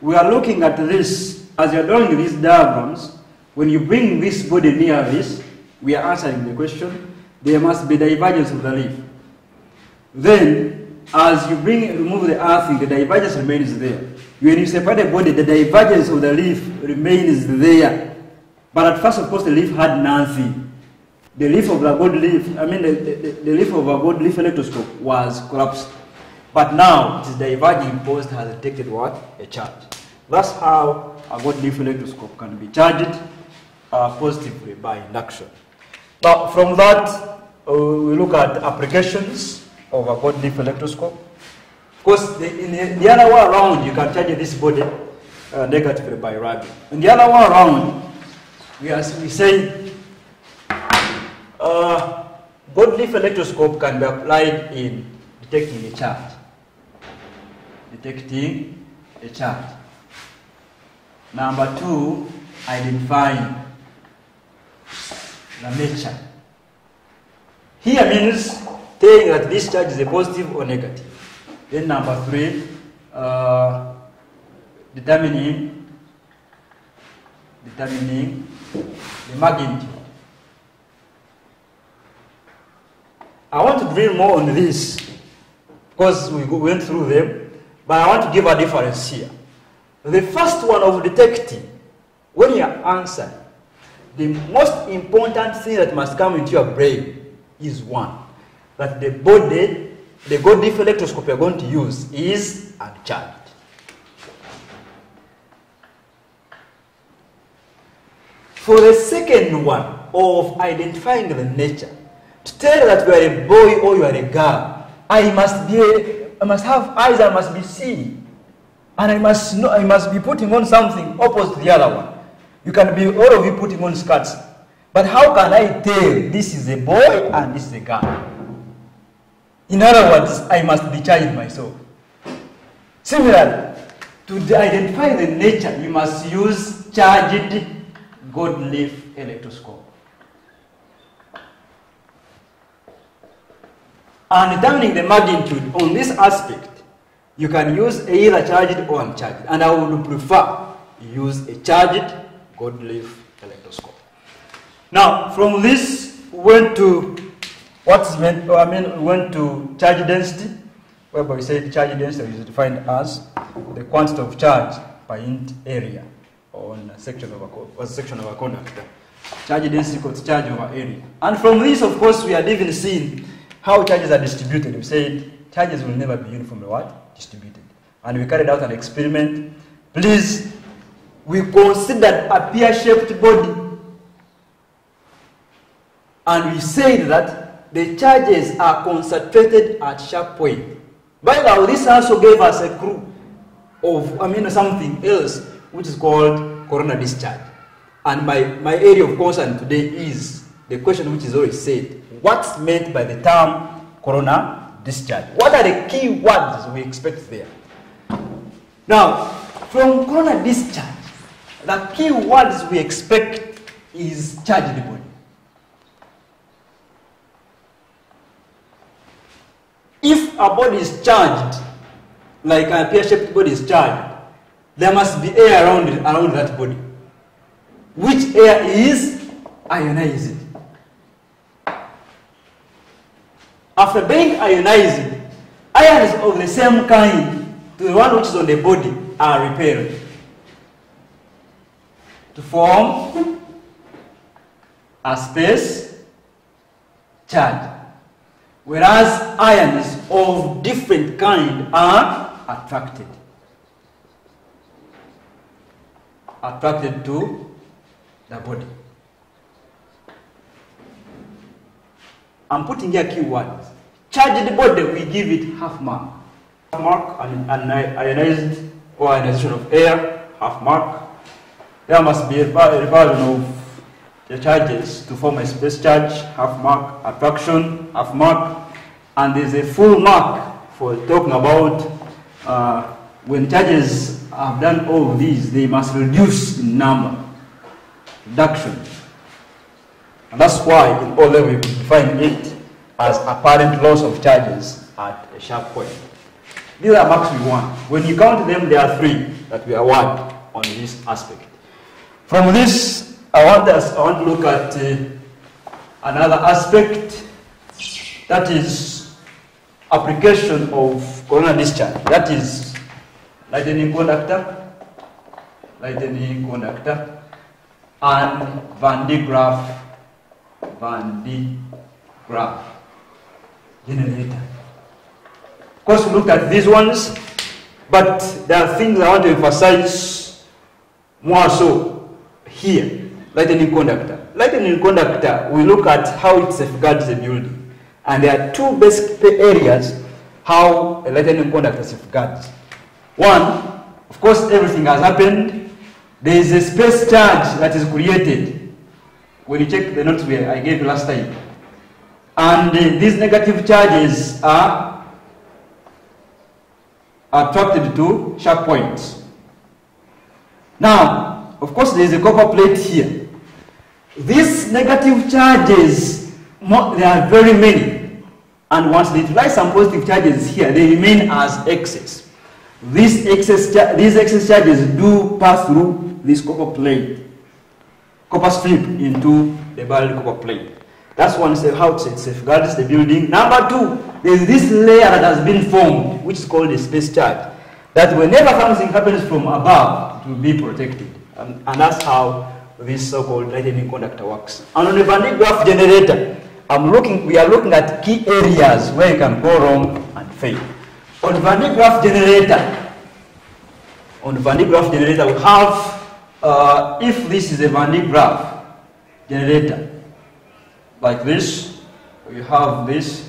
we are looking at this, as you're drawing these diagrams, when you bring this body near this, we are answering the question, there must be divergence of the leaf. Then, as you remove the earthing, the divergence remains there. When you separate the body, the divergence of the leaf remains there. But at first, of course, the leaf had nothing. The leaf of the gold leaf, the leaf of a gold leaf electroscope was collapsed. But now, it is diverging because it has detected what? A charge. That's how a gold leaf electroscope can be charged positively by induction. Now, from that, we look at applications of a gold leaf electroscope. Because in the other way around, you can charge this body negatively by rubbing. In the other way around, we say gold leaf electroscope can be applied in detecting a charge. Detecting a charge. Number two, identifying the nature. Here means saying that this charge is a positive or negative. Then number three, determining the magnitude. I want to drill more on this because we went through them, but I want to give a difference here. The first one of detecting, when you answer, the most important thing that must come into your brain is one, that the body, the gold leaf electroscope you're going to use is uncharged. For the second one of identifying the nature, to tell that you are a boy or you are a girl, I must have eyes, I must be seeing, and I must be putting on something opposite to the other one. You can be all of you putting on skirts, but how can I tell this is a boy and this is a girl? In other words, I must be charging myself. Similarly, to identify the nature, you must use charged gold leaf electroscope. And determining the magnitude on this aspect, you can use either charged or uncharged. And I would prefer use a charged gold leaf electroscope. Now, from this, we went to what's meant, we went to charge density, whereby we said charge density is defined as the quantity of charge per unit area on a section of a conductor. Charge density equals charge over area. And from this, of course, we had even seen how charges are distributed. We said charges will never be uniformly what? Distributed. And we carried out an experiment. Please, we considered a pear-shaped body. And we said that the charges are concentrated at sharp point. By the way, this also gave us a clue of something else, which is called corona discharge. And my area of concern today is the question which is always said. What's meant by the term corona discharge? What are the key words we expect there? Now, from corona discharge, the key words we expect is charged body. If a body is charged, like a pear-shaped body is charged, there must be air around that body. Which air is ionized. After being ionized, ions of the same kind to the one which is on the body are repelled to form a space charge, whereas ions of different kind are attracted to the body. I'm putting here keywords. Charged body, we give it half mark. Half mark, and ionized or ionization of air, half mark. There must be a version of the charges to form a space charge, half mark, attraction, half mark, and there's a full mark for talking about when charges have done all of these, they must reduce in number. Reduction. And that's why in all level we define it as apparent loss of charges at a sharp point. These are marks we want. When you count them, there are three. that we award on this aspect. From this, I want to look at another aspect, that is application of coronal discharge. That is lightning conductor, and Van de Graaff generator. Of course, we looked at these ones, but there are things I want to emphasize more so here. Lightning conductor. Lightning conductor, we look at how it safeguards the building. And there are two basic areas how a lightning conductor safeguards. One, of course, everything has happened. There is a space charge that is created when you check the notes where I gave you last time. And these negative charges are attracted to sharp points. Now, of course, there is a copper plate here. These negative charges, there are very many. And once they utilize some positive charges here, they remain as excess. These excess charges do pass through this copper plate, copper strip into the barrel copper plate. That's one, how it safeguards the building. Number two, there is this layer that has been formed, which is called a space charge, that whenever something happens from above, it will be protected. And that's how this so-called lightning conductor works. And on the Van de Graaff generator, we are looking at key areas where you can go wrong and fail. On the Van de Graaff generator, we have, if this is a Van de Graaff generator, like this, you have this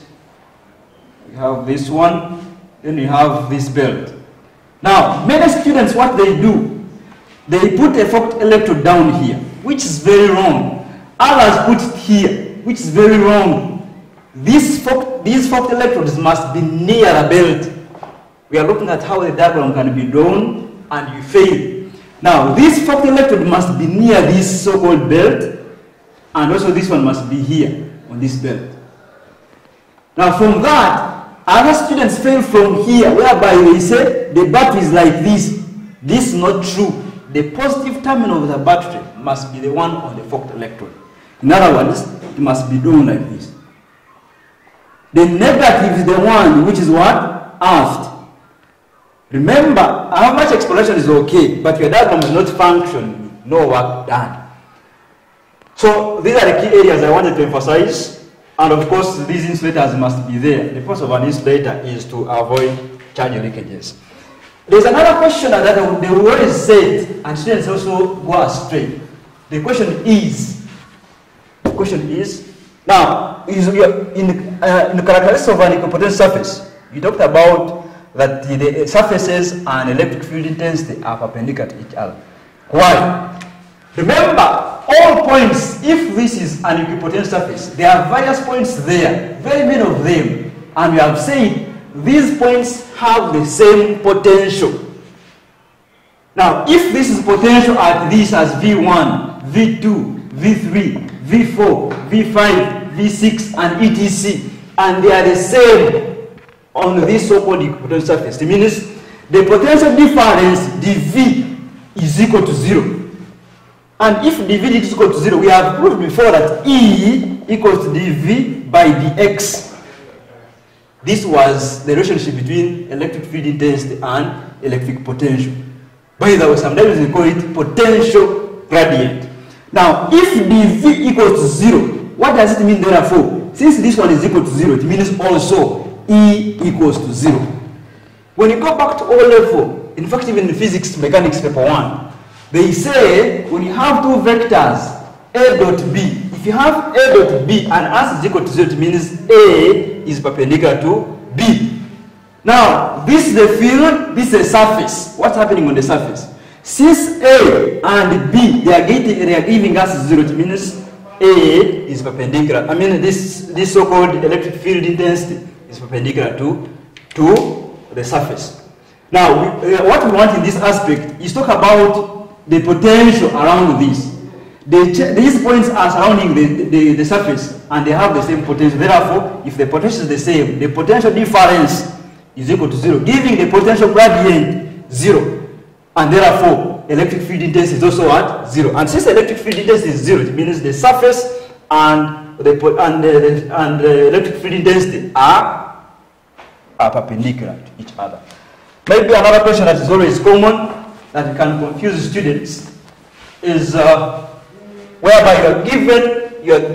one, then you have this belt. Now, many students, what they do, they put a forked electrode down here, which is very wrong. Others put it here, which is very wrong. These forked electrodes must be near a belt. We are looking at how the diagram can be drawn, and you fail. Now, this forked electrode must be near this so-called belt, and also this one must be here on this belt. Now, from that, other students fail from here, whereby they say the battery is like this. This is not true. The positive terminal of the battery must be the one on the forked electrode. In other words, it must be done like this. The negative is the one which is what? Aft. Remember, how much exploration is okay, but your diagram is not functioning, no work done. So these are the key areas I wanted to emphasize. And of course, these insulators must be there. The purpose of an insulator is to avoid charge leakages. There's another question that they always say, and students also go astray. The question is, now, in the characteristics of an equipotential surface, you talked about that the surfaces and electric field intensity are perpendicular to each other. Why? Remember, all points, if this is an equipotential surface, there are various points there, very many of them, and we have said these points have the same potential. Now, if this is potential at this as V1, V2, V3, V4, V5, V6, and etc., and they are the same on this so-called equipotential surface, it means the potential difference dV is equal to 0. And if dV is equal to 0, we have proved before that E equals to dV by dx. This was the relationship between electric field intensity and electric potential. By the way, sometimes we call it potential gradient. Now, if dV equals to 0, what does it mean therefore? Since this one is equal to 0, it means also E equals to 0. When you go back to O level, in fact even in physics mechanics paper 1, they say when you have two vectors, A dot B, if you have A dot B and S is equal to 0, it means A is perpendicular to B. Now, this is the field, this is a surface. What's happening on the surface? Since A and B, they are giving us 0, it means A is perpendicular. I mean, this so-called electric field intensity is perpendicular to the surface. Now, what we want in this aspect is talk about the potential around this. These points are surrounding the surface and they have the same potential. Therefore, if the potential is the same, the potential difference is equal to 0, giving the potential gradient 0. And therefore, electric field intensity is also at 0. And since electric field intensity is 0, it means the surface and the electric field intensity are perpendicular to each other. Maybe another question that is always common that can confuse students is whereby you are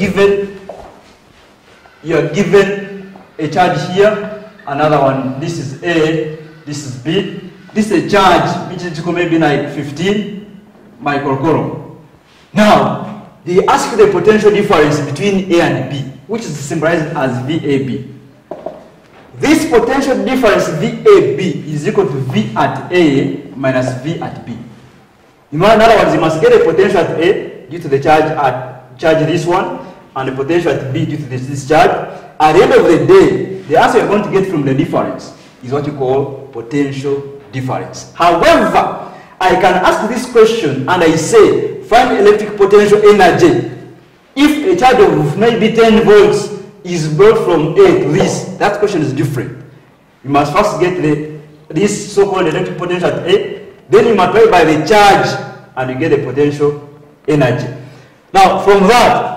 given a charge here, another one. This is A, this is B. This is a charge which is maybe like 15 microcoulomb. Now they ask the potential difference between A and B, which is symbolized as VAB. This potential difference VAB is equal to V at A minus V at B. In other words, you must get a potential at A due to the charge this one, and the potential at B due to this charge. At the end of the day, the answer you're going to get from the difference is what you call potential difference. However, I can ask this question and I say, find electric potential energy. If a charge of maybe 10 volts is brought from A to this, that question is different. You must first get this so-called electric potential at A, then you multiply by the charge and you get the potential energy. Now, from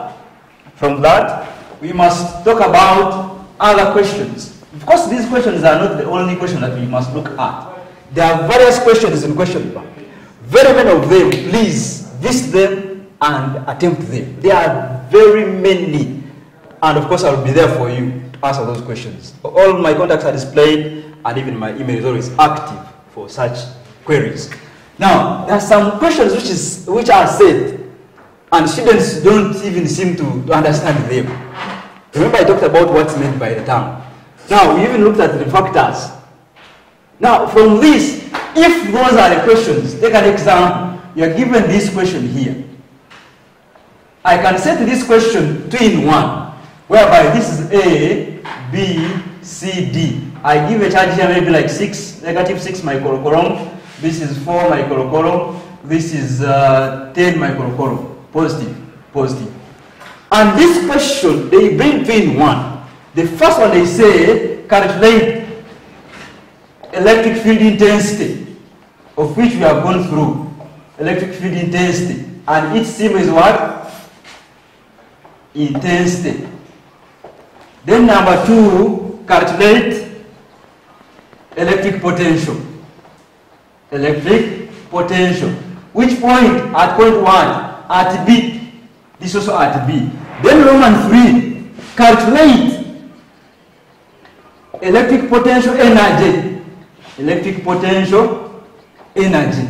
that, we must talk about other questions. Of course, these questions are not the only question that we must look at. There are various questions in question bank. Very many of them, please visit them and attempt them. There are very many. And of course, I will be there for you to answer those questions. All my contacts are displayed, and even my email is always active for such queries. Now, there are some questions which are said, and students don't even seem to understand them. Remember, I talked about what's meant by the term. Now, we even looked at the factors. Now, from this, if those are the questions, take an example. You are given this question here. I can set this question 2 in 1, whereby this is A, B, C, D. I give a charge here maybe like negative 6 microcoulomb. This is 4 microcoulomb. This is 10 microcoulomb. Positive. And this question, they bring 2 in 1. The first one they say, calculate electric field intensity, of which we have gone through. Electric field intensity. And each symbol is what? Intensity. Then number 2, calculate electric potential. Electric potential. Which point? At point 1. At B. This also at B. Then Roman 3, calculate electric potential energy. Electric potential energy.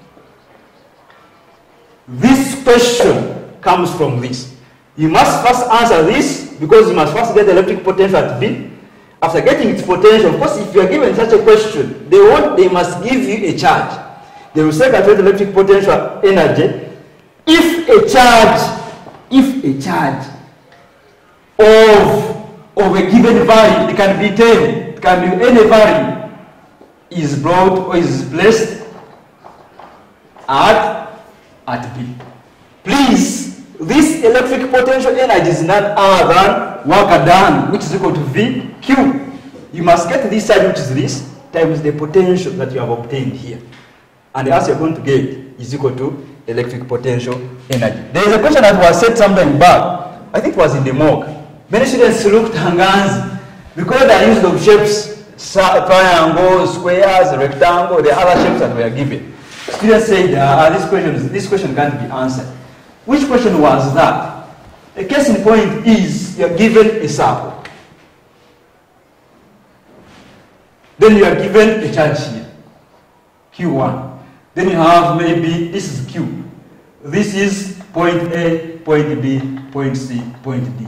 This question comes from this. You must first answer this because you must first get the electric potential at B. After getting its potential, of course, if you are given such a question, they must give you a charge. They will say calculate electric potential energy. If a charge of a given value, it can be 10, it can be any value, is brought or is placed at B. Please, this electric potential energy is none other than work done, which is equal to VQ. You must get this charge, which is this, times the potential that you have obtained here. And the answer you're going to get is equal to electric potential energy. There is a question that was said sometime back, I think it was in the mock. Many students looked hands because they are used of shapes, triangle, squares, rectangle, the other shapes that were given. Students said, this question can't be answered. Which question was that? A case in point is you are given a circle. Then you are given a charge here, Q1. Then you have maybe, this is Q. This is point A, point B, point C, point D.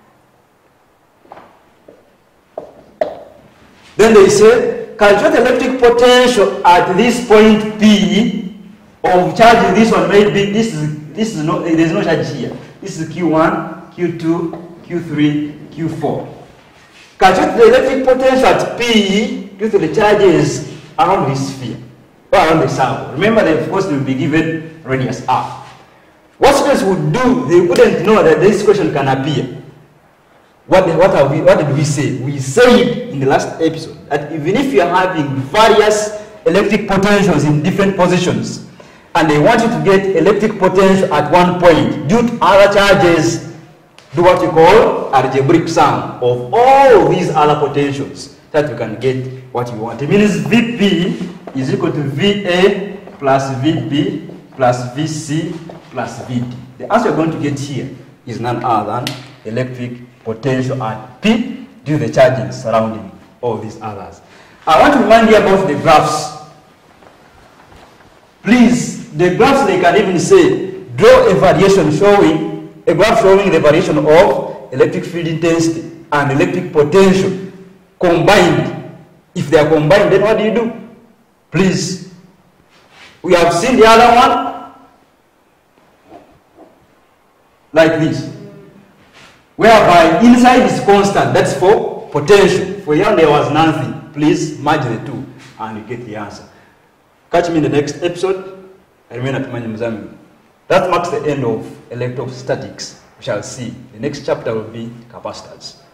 Then they say, calculate electric potential at this point P of charge. This one maybe this is no, there is no charge here. This is Q1, Q2, Q3, Q4. Calculate the electric potential at P due to the charges around this sphere or around the circle. Remember that of course they will be given radius R. What students would do, they wouldn't know that this question can appear. What did we say? We said in the last episode that even if you are having various electric potentials in different positions, and they want you to get electric potential at one point due to other charges, do what you call algebraic sum of all these other potentials, that you can get what you want. It means Vp is equal to Va plus Vp plus Vc plus Vd. The answer you're going to get here is none other than electric potential at P due to the charges surrounding all these others. I want to remind you about the graphs. Please, the graphs, they can even say, draw a variation showing, a graph showing the variation of electric field intensity and electric potential combined. If they are combined, then what do? Please, we have seen the other one like this, whereby inside is constant, that's for potential. For here there was nothing. Please merge the two and you get the answer. Catch me in the next episode. I remain at Manyi Muzami. That marks the end of electrostatics. We shall see. The next chapter will be capacitors.